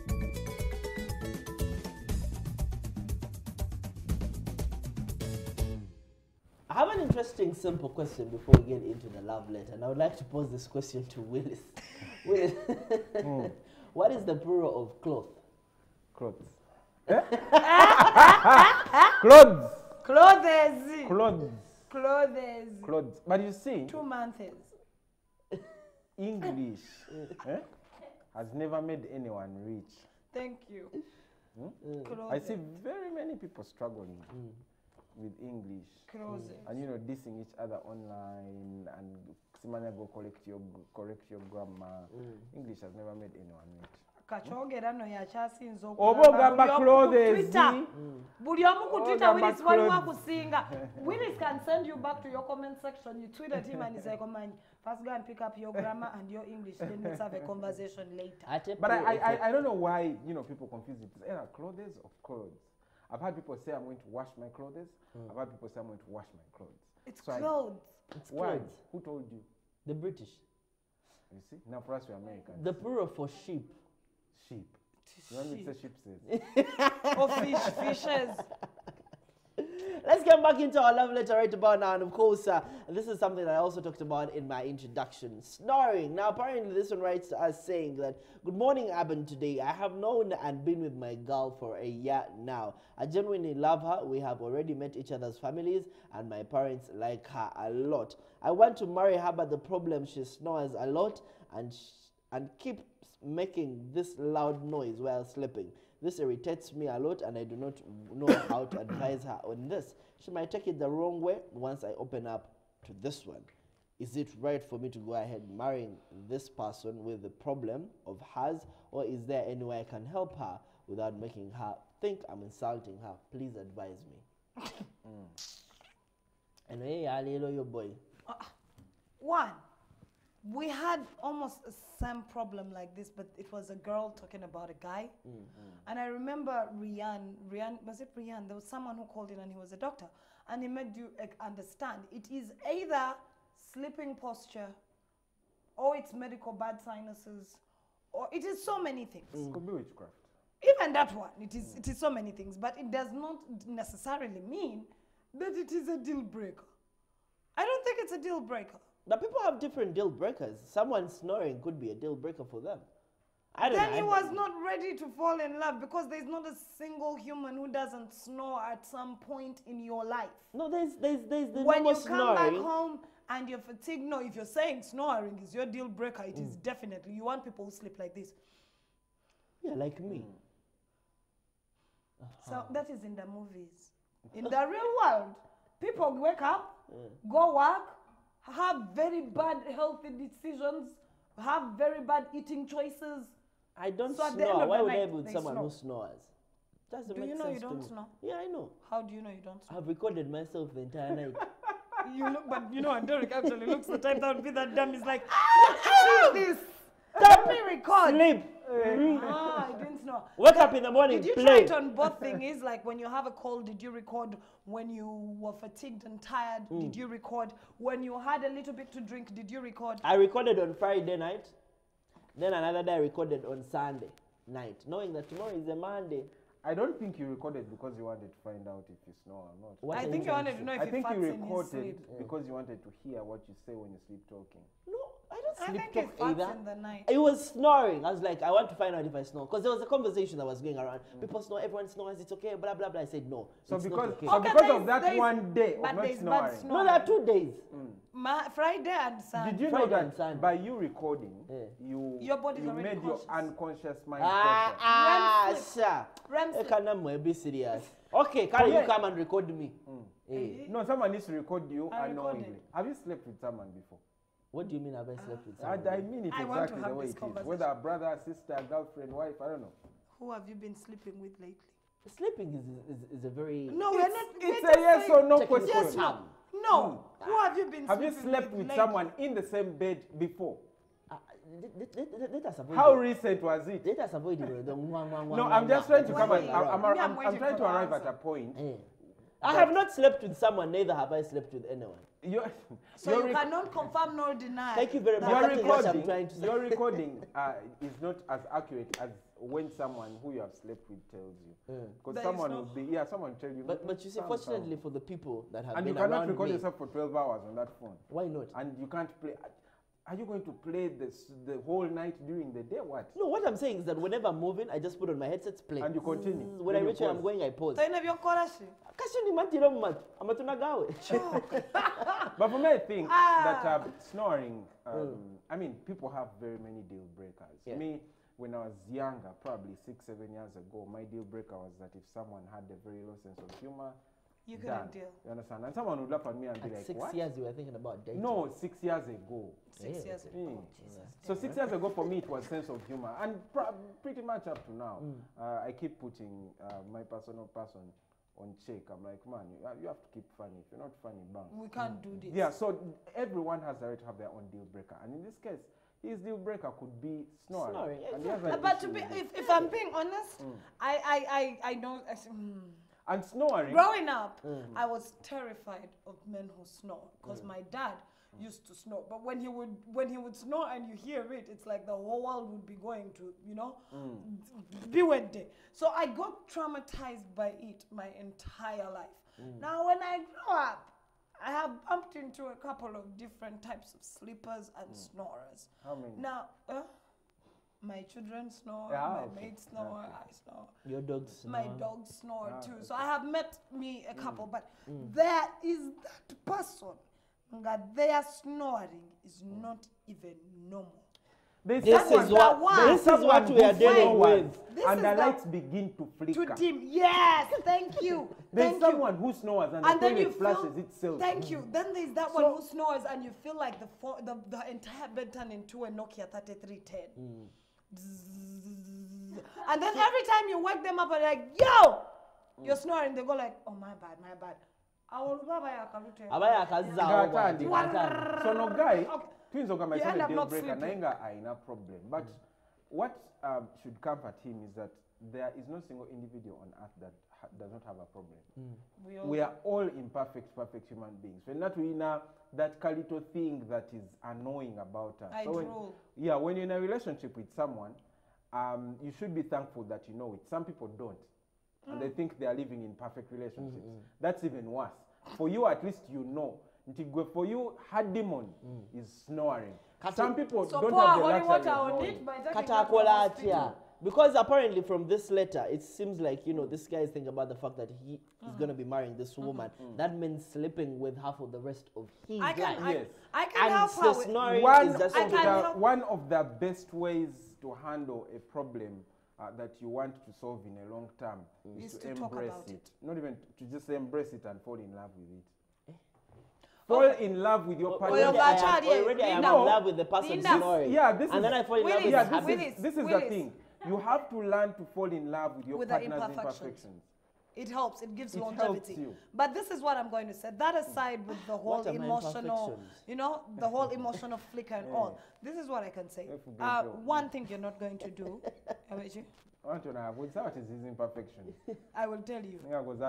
I have an interesting, simple question before we get into the love letter, and I would like to pose this question to Willis. Willis, what is the plural of cloth? Clothes. Clothes. Clothes. Clothes. Clothes. Clothes. But you see, 2 months. English has never made anyone rich. Thank you. I see very many people struggling with English. Clothes. And you know, dissing each other online and Simania go correct your grammar. English has never made anyone rich. Kachogera no yakyasinza Obogamba clothes. Buli omu ku Twitter Willis waliwo akusinga. Willis can send you back to your comment section. You tweet at him and he's like, oh man, first go and pick up your grammar and your English, then let's have a conversation later. But I don't know why, you know, people confuse it. It's either clothes or clothes. I've had people say I'm going to wash my clothes. I've had people say I'm going to wash my clothes. It's so clothes. It's why? clothes. Who told you? The British. You see? Now for us, we're Americans. The plural for sheep. Sheep. You want me to say sheep says? Or fishes. Let's get back into our love letter right about now. And of course, this is something that I also talked about in my introduction. Snoring. Now, apparently this one writes to us saying that, good morning, Abin. Today, I have known and been with my girl for a year now. I genuinely love her. We have already met each other's families and my parents like her a lot. I want to marry her, but the problem, she snores a lot and keeps making this loud noise while sleeping. This irritates me a lot and I do not know how to advise her on this. She might take it the wrong way once I open up to this one. Is it right for me to go ahead marrying this person with the problem of hers, or is there any way I can help her without making her think I'm insulting her? Please advise me. And hey, hello, your boy. One, we had almost the same problem like this, but it was a girl talking about a guy. And I remember Rian, was it Rian? There was someone who called in and he was a doctor. And he made you understand it is either sleeping posture, or it's medical bad sinuses, or it is so many things. Could be witchcraft. Even that one, it is so many things, but it does not necessarily mean that it is a deal breaker. I don't think it's a deal breaker. But people have different deal breakers. Someone snoring could be a deal breaker for them. Then he was not ready to fall in love, because there's not a single human who doesn't snore at some point in your life. No, there's the when you come snoring. back home and you're fatigued. No, if you're saying snoring is your deal breaker, it is definitely. You want people who sleep like this. Yeah, like me. So that is in the movies. In the real world, people wake up, go work, have very bad healthy decisions, have very bad eating choices. I don't So at the snore. end of Why the would I night, be with they someone snore. who snores? Doesn't Do make you know sense you to don't me. snore? Yeah, I know. How do you know you don't snore? I've recorded myself the entire night. You look, but you know, and Derek actually looks the type that would be that dumb. He's like, ah, this. Let me record. Sleep. Ah, I didn't snore. Wake up in the morning, Did you play. try it on both things? Like when you have a cold, did you record when you were fatigued and tired? Did you record when you had a little bit to drink? Did you record? I recorded on Friday night. Then another day I recorded on Sunday night, knowing that tomorrow is a Monday. I don't think you recorded because you wanted to find out if you snore or not. What I are think you trying wanted to know if I he think farts you in his recorded sleep. because you wanted to hear what you say when you sleep talking. No, I don't I sleep think he talk farts either. in the night. It was snoring. I was like, I want to find out if I snore. Because there was a conversation that was going around. People snore, everyone snores, it's okay, blah, blah, blah. I said, no, So it's because, not okay. so Okay, because there's- of that there's- one day of but not there's bad snoring, snore. No, there are 2 days. Friday and Sunday. did you know Friday and that Sunday. by you recording, Your body's you already made your conscious. unconscious mind Ah, REM sir. REM sleep. Be serious. Okay, can you come and record me? No, someone needs to record you I unknowingly. recorded. Have you slept with someone before? What do you mean have I slept with I someone? mean it I want to exactly have the way this it is. conversation. Whether a brother, sister, girlfriend, wife, I don't know. Who have you been sleeping with lately? Sleeping is a very... No, we're not. It's we're a yes just or no Technical question. Yes, term. No. Who have you been Have you sleeping slept with lately? someone in the same bed before? Let us avoid How it. recent was it? Let us avoid the No, I'm just trying to come. waiting. I'm I'm waiting trying for to the arrive at answer. a point. I have not slept with someone, neither have I slept with anyone. You're, So you're you cannot confirm nor deny. Thank you very much. Your That is what I'm recording, trying to say. your recording is not as accurate as when someone who you have slept with tells you. Because That someone is will not- be, someone will tell you. But you see, fortunately for the people that have and been you cannot around record me, yourself for 12 hours on that phone. why not? And you can't play. Are you going to play the whole night during the day? What? No, what I'm saying is that whenever I'm moving, I just put on my headsets, play. And you continue. When Then I you reach where I'm pause. going, I pause. Taina byokora shi. Kashini matira mumatu, amatunagawe. But for me, I think Ah. that snoring, I mean, people have very many deal breakers. Yeah. Me, when I was younger, probably 6, 7 years ago, my deal breaker was that if someone had a very low sense of humor, You done. couldn't deal. You understand? And someone would laugh at me and be At like, 6 what? years, you were thinking about dating. No, 6 years ago. 6 years ago. Mm. Oh, Jesus. So 6 years ago for me it was sense of humor, and pretty much up to now, I keep putting my personal person on check. I'm like, man, you have to keep funny. If you're not funny, bang. We can't do this. Yeah, so everyone has the right to have their own deal breaker, and in this case, his deal breaker could be snoring. Snoring, And he has an But to issue be, with it. if I'm being honest, I know. And snoring. Growing up, I was terrified of men who snore because my dad used to snore. But when he would snore and you hear it, it's like the whole world would be going to, be wet day. So I got traumatized by it my entire life. Now when I grow up, I have bumped into a couple of different types of sleepers and snorers. How many? Now, my children snore, Yeah, my okay. mates snore, I snore. Your dogs. My snore. dogs snore Ah, too. okay. So I have met me a couple, but there is that person that their snoring is not even normal. There's This someone- is what- Wow. this is someone what we who are dealing snores with. This and is the the- lights begin to flicker. To dim, yes, thank you. There's Thank someone who snores and, And the then you toilet flushes feel, itself. thank you. Then there's that one who snores and you feel like the entire bed turned into a Nokia 3310. Zzz. And then every time you wake them up and like, yo, you're snoring, they go like, oh my bad, my bad. Abaya akazawo bwati, Gatandi. gatandi. So no guy, Okay. twins of You myself end a up deal not breaker, sleeping. nainga aina problem. But what should comfort him is that there is no single individual on earth that does not have a problem. We are all imperfect, perfect human beings. We're not in that little thing that is annoying about us. I So when, drool. when you're in a relationship with someone, you should be thankful that you know it. Some people don't. And they think they are living in perfect relationships. That's even worse. For you, at least you know. For you, her demon is snoring. Some people So don't pour have the holy luxury water of on knowing. it by taking Kata it to akola hospital. atya. Because apparently from this letter, it seems like, this guy is thinking about the fact that he is going to be marrying this woman. That means sleeping with half of the rest of his I can, life. Yes. I can And help so her with, snoring One is of, just I something can that- help- one of the best ways to handle a problem that you want to solve in a long term is Is to to talk embrace about it. it. Not even to just embrace it and fall in love with it. Fall in love with your partner. your Already child, yeah, already I am Linda. in love with the person Linda. snoring. Yeah, this and is- then I fall in love with Willis, Yeah, the this habit. Willis, is the Willis. thing. You have to learn to fall in love with your With the partner's imperfections. imperfections. it helps, it gives It helps longevity. you. But this is what I'm going to say. That aside with the whole What are my emotional, imperfections? the whole emotional flicker and all. This is what I can say. If we get you. One thing you're not going to do, Amechi, I want to know what is his imperfection. I will tell you.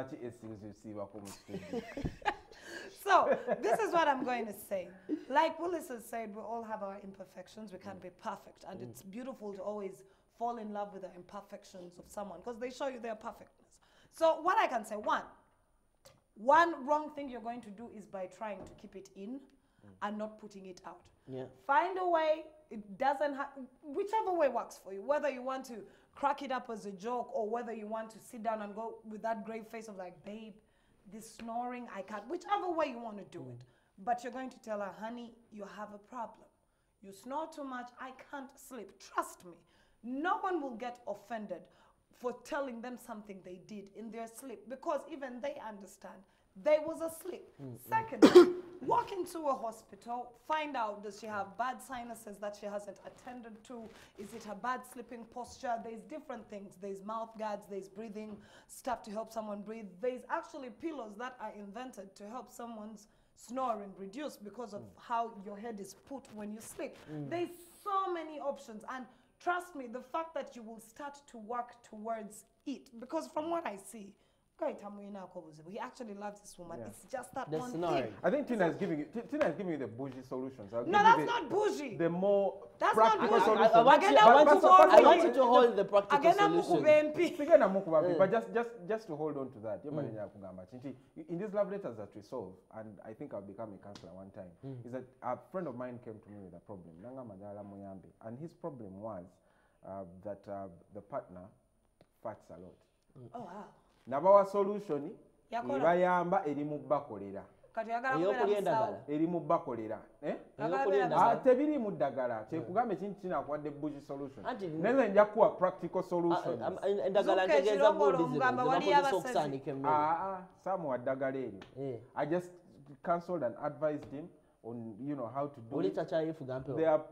So this is what I'm going to say. Like Willis has said, we all have our imperfections. We can't be perfect. And it's beautiful to always fall in love with the imperfections of someone because they show you their perfectness. So what I can say, one wrong thing you're going to do is by trying to keep it in and not putting it out. Yeah. Find a way. It doesn't have, whichever way works for you, whether you want to crack it up as a joke or whether you want to sit down and go with that grave face of like, babe, this snoring, I can't, whichever way you want to do it. But you're going to tell her, honey, you have a problem. You snore too much, I can't sleep. Trust me. No one will get offended for telling them something they did in their sleep because even they understand they was asleep. Secondly, walk into a hospital, find out does she have bad sinuses that she hasn't attended to? Is it a bad sleeping posture? There's different things. There's mouth guards, there's breathing stuff to help someone breathe. There's actually pillows that are invented to help someone's snoring reduce because of how your head is put when you sleep. There's so many options, and trust me, the fact that you will start to work towards it, because from what I see, he actually loves this woman. Yeah. It's just that The one snoring. thing. I think Tina is giving you the bougie solutions. I'll No, give that's you not bougie. the more That's not practical good. solution. I want you, Agenda I want you, mukuba I want you mbi. to hold the practical Agenda solution. mukuba mpi. Sigenda mukuba mbi, but just to hold on to that. In these love letters that we solve, and I think I've become a counselor one time, is that a friend of mine came to me with a problem. Nanga Madala Moyambe, and his problem was that the partner farts a lot. Oh wow. Nabawa solution Yakola. ibayamba erimu bakolera. Kati yagala Eyokulya kubeera endagala. musawo. Erimu bakolera. Eyokulya endagala. Tebiri mu ddagala kyekugambe kintu kinakuwadde bugi solution Anti- neze nja kuwa practical solution endagala Zuka ntegeeza ekirongolo bodi zino mugamba wali zebakozesa abasezi. okusaanika emmere. samuwa ddagala eryo I just counseled and advised him on how to do oli it. takyayefuga mpewo. They are,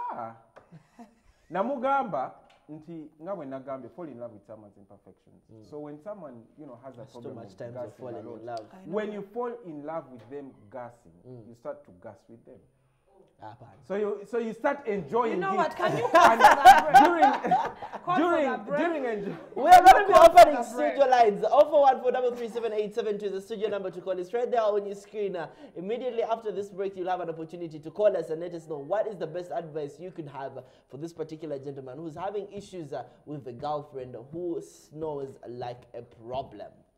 namugamba nti nga bwe nagambye fall in love with someone's imperfections. So when someone has a That's too problem much with time for gassing a falling lot, in love. when you fall in love with them gassing, you start to gas with them. Hapana. So you start enjoying You know it. what? Can you call for that break? during enjoy. We are going to be offering for the break. studio lines. 041433787 is the studio number to call. It's right there on your screen. Immediately after this break, you'll have an opportunity to call us and let us know what is the best advice you could have for this particular gentleman who's having issues with the girlfriend who snores like a problem.